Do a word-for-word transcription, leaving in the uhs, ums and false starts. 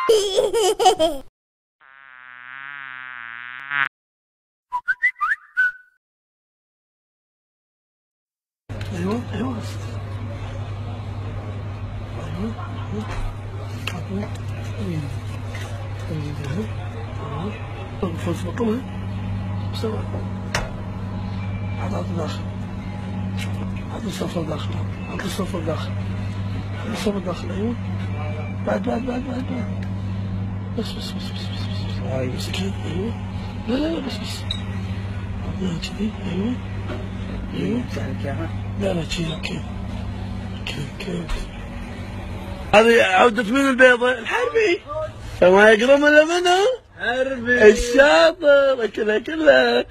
ايوه ايوه ايوه ايوه ايوه فوز بطلها بسرعة. هذا داخل، هذا الصفر داخل، هذا الصفر داخل، هذا الصفر داخل. ايوه بعد بعد بعد بعد بعد بس بس بس بس بس هاي بس كذا. ايوه لا لا لا بس بس لا كذي. ايوه ايوه لا لا كذا كذا كذا كذا. هذه عودة من البيضة الحربي، فما يقرب الا منه حربي الشاطر كذا كله.